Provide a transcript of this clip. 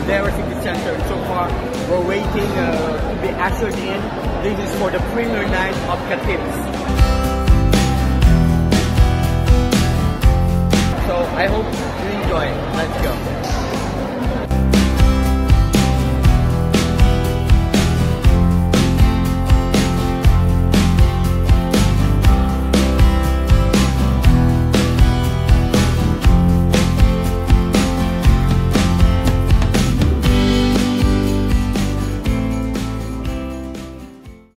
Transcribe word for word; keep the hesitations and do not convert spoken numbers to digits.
Caldera City Center. And so far, we're waiting uh, to be ushered in. This is for the premiere night of KATIPS. So I hope you enjoy. Let's go.